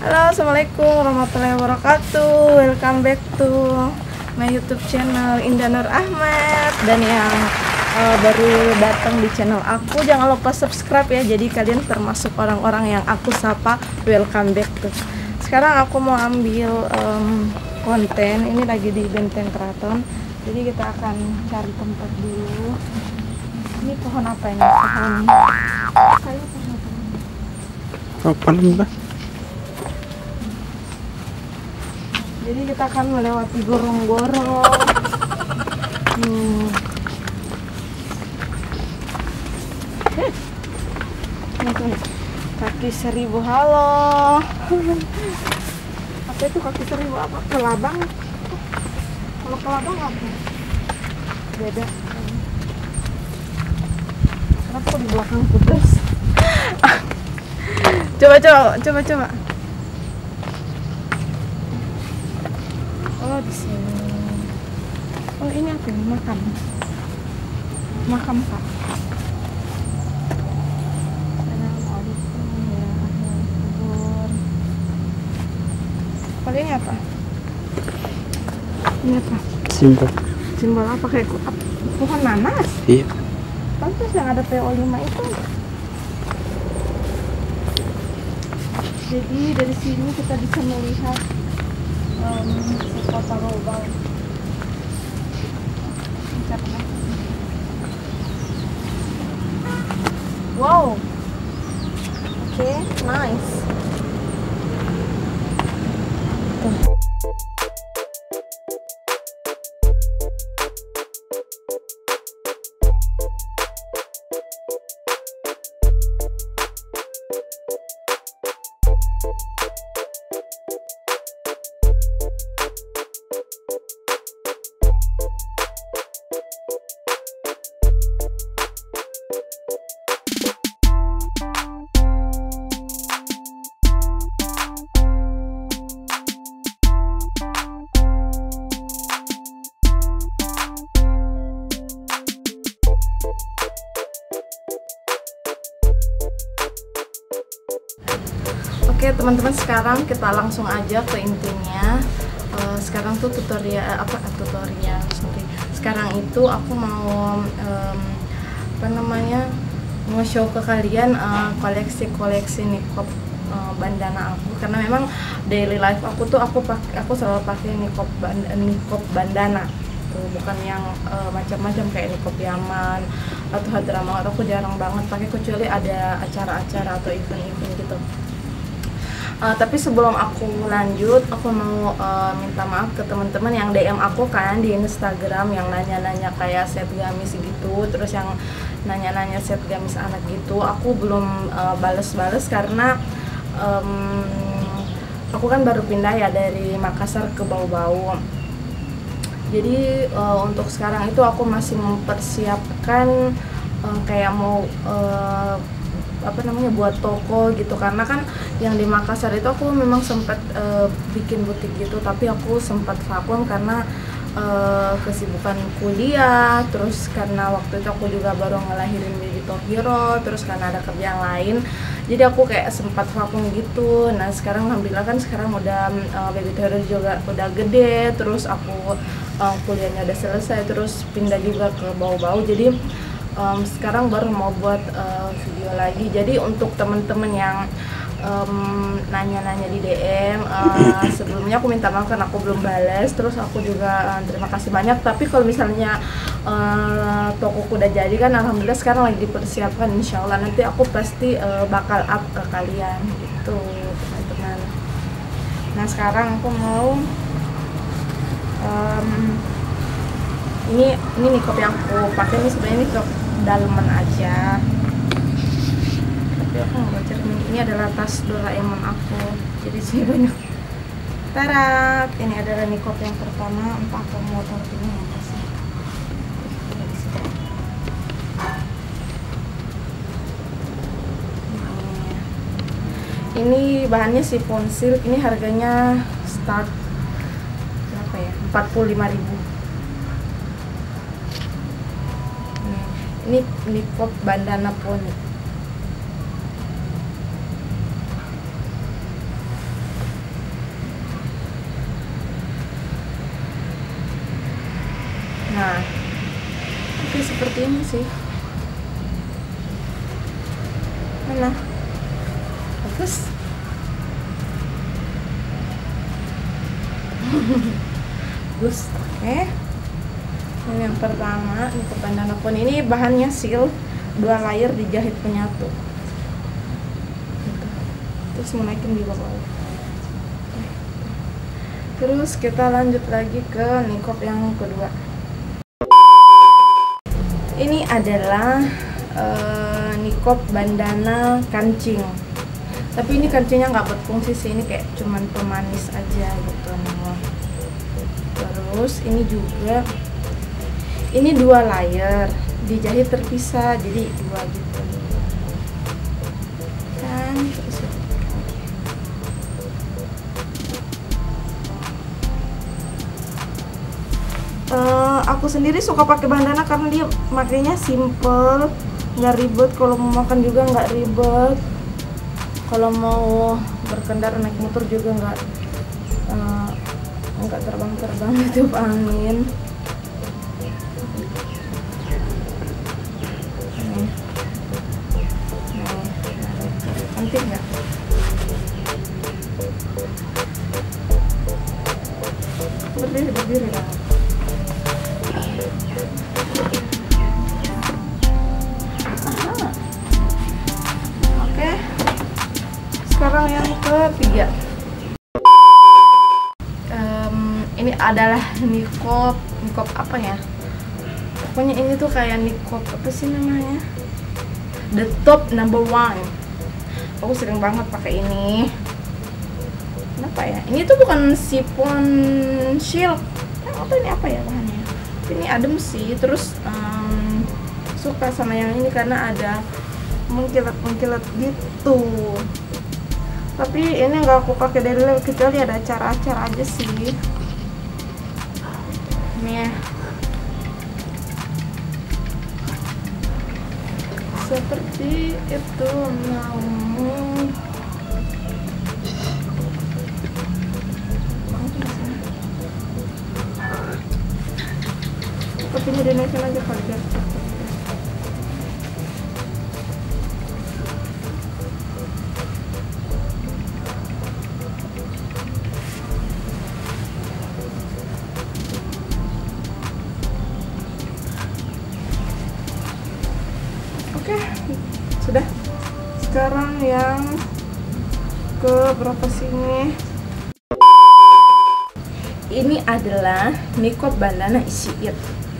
Halo, assalamualaikum warahmatullahi wabarakatuh. Welcome back to my YouTube channel Indah Nur Ahmad. Dan yang baru datang di channel aku, jangan lupa subscribe ya. Jadi kalian termasuk orang-orang yang aku sapa welcome back tuh. Sekarang aku mau ambil konten. Ini lagi di Benteng Keraton. Jadi kita akan cari tempat dulu. Ini pohon apa ini? Pohon kayu, pohon apa? Apa? Jadi kita akan melewati gorong-gorong. Kaki seribu, halo. Apa itu kaki seribu? Apa? Kelabang? Kalau kelabang apa? Beda. Kenapa kok di belakang putus? Coba. Oh, di sini. Oh, ini apa ini? Makam. Makam, Kak. Assalamualaikum ya ahli kubur. Kalau ini apa? Ini apa? Simbol. Simbol apa? Kayak pohon nanas? Iya. Pantas yang ada PO5 itu. Jadi dari sini kita bisa melihat kota Bau-Bau. Wow. Oke, nice. Tuh. Oke teman-teman, sekarang kita langsung aja ke intinya. Sekarang tuh tutorial sekarang itu aku mau mau show ke kalian koleksi niqab bandana aku, karena memang daily life aku tuh aku selalu pakai niqab bandana tuh, bukan yang macam-macam kayak niqab Yaman atau Hadramaut. Aku jarang banget pakai kecuali ada acara-acara atau event-event gitu. Tapi sebelum aku lanjut, aku mau minta maaf ke teman-teman yang DM aku kan di Instagram, yang nanya-nanya kayak set gamis gitu, terus yang nanya-nanya set gamis anak gitu. Aku belum bales-bales karena aku kan baru pindah ya dari Makassar ke Bau-Bau. Jadi untuk sekarang itu aku masih mempersiapkan kayak mau buat toko gitu, karena kan yang di Makassar itu aku memang sempat bikin butik gitu, tapi aku sempat vakum karena kesibukan kuliah, terus karena waktu itu aku juga baru ngelahirin baby Tohiro, terus karena ada kerjaan lain, jadi aku kayak sempat vakum gitu. Nah sekarang alhamdulillah kan sekarang udah baby Tohiro juga udah gede, terus aku kuliahnya udah selesai, terus pindah juga ke Bau-Bau. Jadi sekarang baru mau buat video lagi. Jadi untuk temen-temen yang nanya-nanya di DM, sebelumnya aku minta maaf karena aku belum balas. Terus aku juga terima kasih banyak. Tapi kalau misalnya tokoku udah jadi kan, alhamdulillah sekarang lagi dipersiapkan. Insya Allah nanti aku pasti bakal up ke kalian gitu teman-teman. Nah sekarang aku mau ini niqab yang aku pakai ini sebenarnya niqab daleman aja, tapi aku nggak baca ini adalah tas Doraemon aku, jadi sih banyak. Tarat, ini adalah niqab yang pertama. Entah aku mau taruh ini apa sih. Ini bahannya chiffon silk. Ini harganya start berapa ya? 45.000. Ini niqab bandana poni. seperti ini sih. Mana? Bagus. Bagus. Oke. Ini yang pertama, ini ke bandana pun. Ini bahannya silk, 2 layer dijahit penyatu. Gitu. Terus menaikin di bawah. Terus kita lanjut lagi ke niqab yang kedua. Ini adalah niqab bandana kancing. Tapi ini kancingnya nggak berfungsi sih, ini kayak cuman pemanis aja gitu. Nah. Terus ini juga, ini 2 layer dijahit terpisah, jadi 2 gitu kan. Terus aku sendiri suka pakai bandana karena dia makainya simple, nggak ribet. Kalau mau makan juga nggak ribet, kalau mau berkendara naik motor juga nggak terbang-terbang itu angin. Cantik nggak? Berdiri lah. Oke, sekarang yang ketiga. Ini adalah niqab apa ya? Pokoknya ini tuh kayak niqab apa sih namanya? The top number 1. Aku sering banget pakai ini. Kenapa ya? Ini tuh bukan chiffon silk. Atau ini apa ya bahannya? Ini adem sih. Terus suka sama yang ini karena ada mengkilat-mengkilat gitu. Tapi ini nggak aku pakai dari dulu, kecuali ada acara-acara aja sih. Nih. Seperti itu. Namun kopinya dinaikin aja kali ya. Oke, sudah. Sekarang yang ke berapa sini? Ini adalah niqab bandana isiit.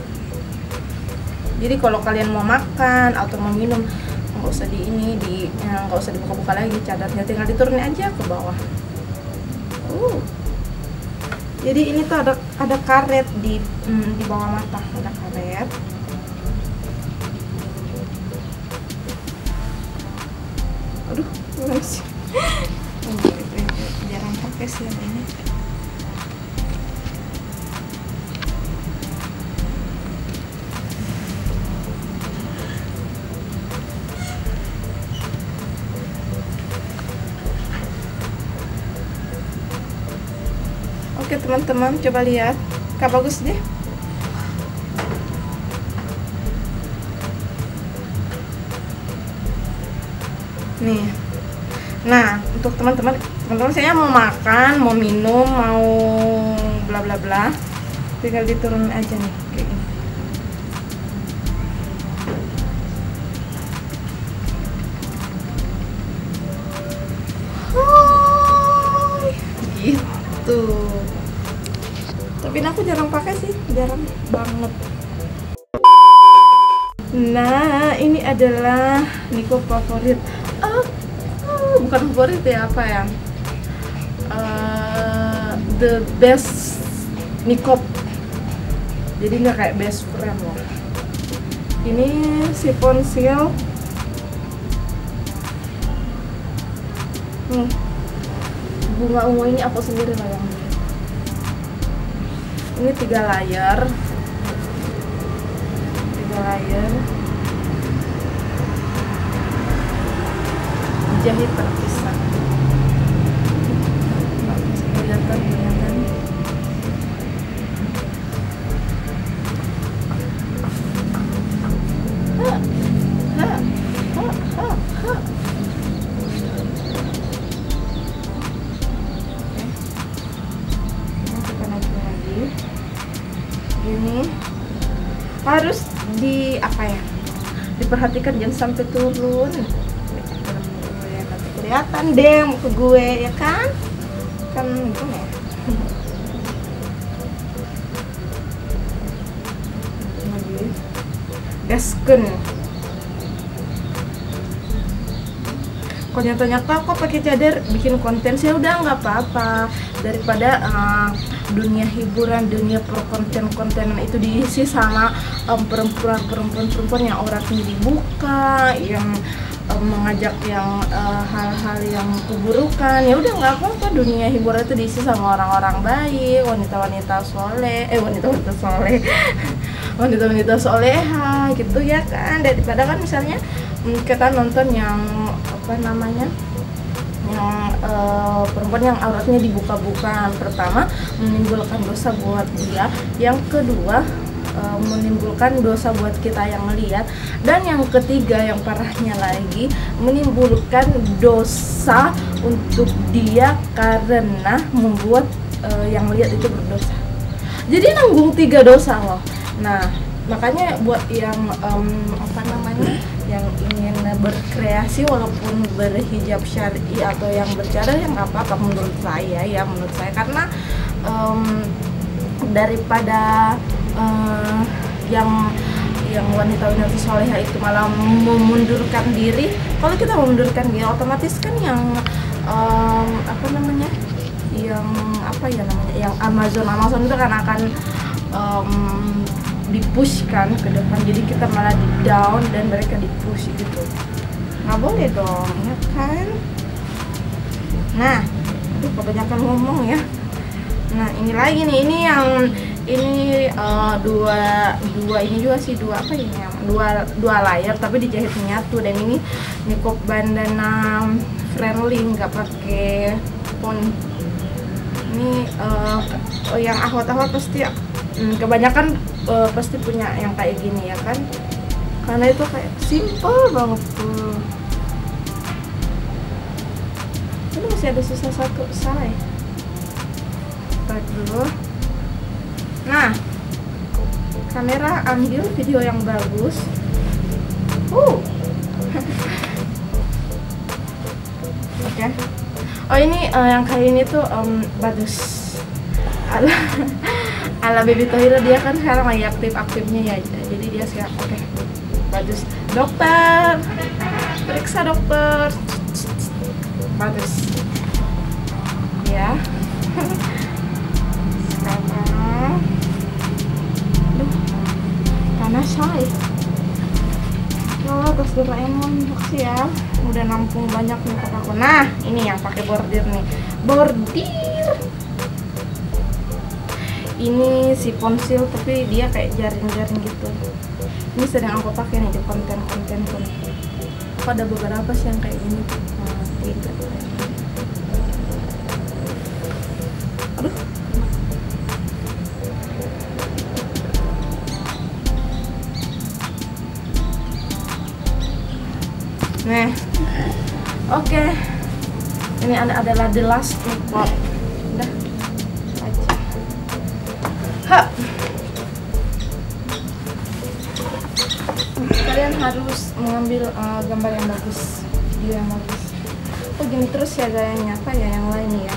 Jadi kalau kalian mau makan atau mau minum, nggak usah nggak usah dibuka-buka lagi cadarnya, tinggal diturunin aja ke bawah. Jadi ini tuh ada karet di bawah mata, ada karet. Aduh, guys, jarang pakai sih ini. Oke teman-teman, coba lihat, Kak, bagus deh. Nih. Nah, untuk teman-teman saya mau makan, mau minum, mau bla bla bla, tinggal diturunin aja nih kayak gini. Gitu. Tapi aku jarang pakai sih, jarang banget. Nah, ini adalah niqab favorit. Bukan favorit ya, apa ya? The best niqab. Jadi nggak kayak best friend loh. Ini chiffon silk. Bunga ungu ini aku sendiri lah yang bikin. Ini 3 layer. 3 layer. Dijahit terpisah. Kelihatan. harus diperhatikan, jangan sampai turun. Nanti kelihatan deh muka gue ya kan gimana ya. Gasken. Kok nyata-nyata kok pakai cadar bikin konten sih, udah nggak apa-apa daripada dunia hiburan, dunia perkonten-kontenan itu diisi sama perempuan yang auratnya dibuka, yang mengajak yang hal-hal yang keburukan. Ya udah nggak apa-apa, dunia hiburan itu diisi sama orang-orang baik, wanita-wanita soleh, wanita-wanita soleha gitu ya kan, daripada kan misalnya kita nonton yang yang perempuan yang auratnya dibuka-bukaan. Pertama, menimbulkan dosa buat dia, yang kedua menimbulkan dosa buat kita yang melihat, dan yang ketiga yang parahnya lagi menimbulkan dosa untuk dia karena membuat yang melihat itu berdosa. Jadi nanggung 3 dosa loh. Nah, makanya buat yang yang ingin berkreasi walaupun berhijab syar'i atau yang bercadar, yang apa-apa menurut saya karena daripada yang wanita-wanita soleha itu malah memundurkan diri. Kalau kita memundurkan diri, otomatis kan yang yang Amazon itu kan akan dipushkan ke depan, jadi kita malah di down dan mereka dipush gitu. Nggak boleh dong ya kan. Nah, kebanyakan ngomong ya. Nah, ini lagi nih, dua ini juga sih, dua layar tapi dijahit menyatu, dan ini nikop bandana friendly, nggak pakai poni. Ini yang ahwat-ahwat pasti kebanyakan pasti punya yang kayak gini ya kan, karena itu kayak simple banget tuh. Ini masih ada sisa satu, salah ya? Start dulu. Nah, kamera ambil video yang bagus. Oke. Oh, ini yang kayak ini tuh bagus. Ala Baby Thohira, dia kan sekarang lagi aktif-aktifnya ya, jadi dia siap. Oke, bagus. Dokter, periksa dokter. Bagus ya. Sekarang panas coy. Oh, tas Doraemon sih ya, udah nampung banyak nih aku. Nah, ini yang pakai bordir nih, bordir. Ini si ponsil tapi dia kayak jaring-jaring gitu. Ini sering aku pakai nih di konten-konten. Kok ada beberapa sih yang kayak gini. Nah, gitu. Aduh. Nah, oke. Ini adalah the last makeup. Udah. Kalian harus mengambil gambar yang bagus, video yang bagus. Oh, gini terus ya gayanya, apa ya yang lain ya?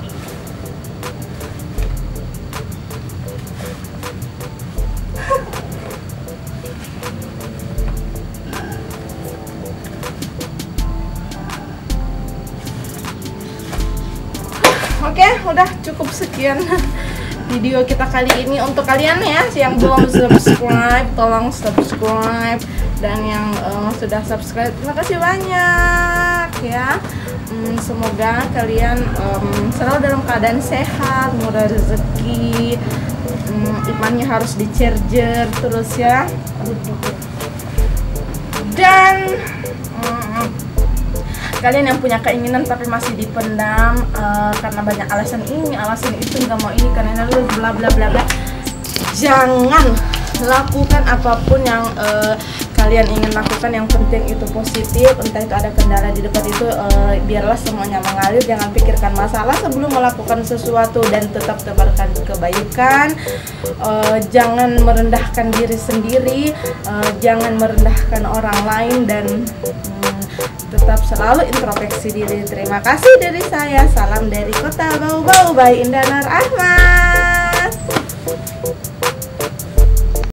Oke, udah cukup sekian video kita kali ini. Untuk kalian ya yang belum subscribe, tolong subscribe, dan yang sudah subscribe, terima kasih banyak ya. Semoga kalian selalu dalam keadaan sehat, murah rezeki, imannya harus di-charger terus ya. Dan kalian yang punya keinginan tapi masih dipendam karena banyak alasan ini, alasan itu, nggak mau ini karena bla bla bla bla, jangan lakukan apapun yang kalian ingin lakukan, yang penting itu positif. Entah itu ada kendala di depan itu, biarlah semuanya mengalir. Jangan pikirkan masalah sebelum melakukan sesuatu, dan tetap tebarkan kebaikan. Jangan merendahkan diri sendiri, jangan merendahkan orang lain, dan tetap selalu introspeksi diri. Terima kasih dari saya. Salam dari Kota Bau Bau by Indanar Ahmad.